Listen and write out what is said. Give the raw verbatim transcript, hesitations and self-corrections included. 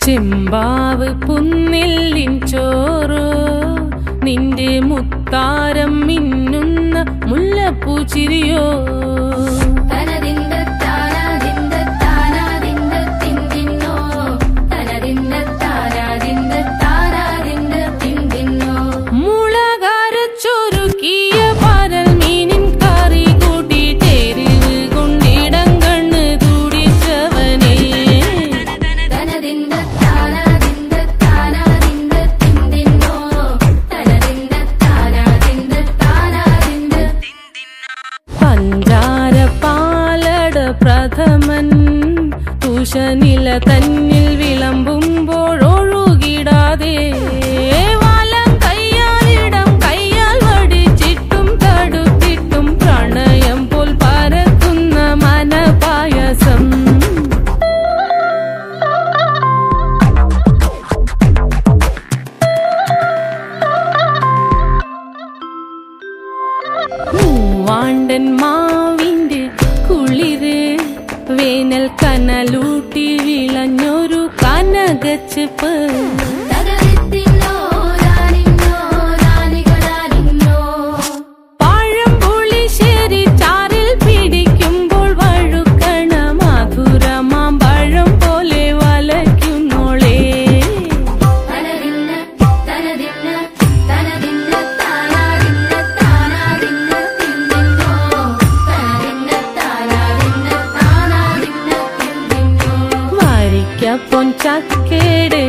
ചെമ്പാവ് പുന്നെല്ലിൻ ചോറോ നിന്റെ മുത്താരം മിന്നുന്ന മുല്ലപ്പൂച്ചിരിയോ പ്രഥമൻ തുഷനില തന്നിൽ വിളമ്പുമ്പോഴൊഴുകിടാതെ വലം കയ്യാലിടം കയ്യാൽ വടിച്ചിട്ടും തടുത്തിട്ടും പ്രണയം പോൽ പരക്കുന്ന മനപായസം മൂവാണ്ടൻ മാവിന്റെ കുളിര് വേനൽ കനലൂട്ടി വിളഞ്ഞൊരു കനകച്ചെപ്പ് പഴംപുളിശ്ശേരി ചാറിൽ പിടിക്കുമ്പോൾ വഴുക്കണ മധുരമാം പഴം പോലെ വലയ്ക്കുന്നോളേ പൊൻചക്കേടെ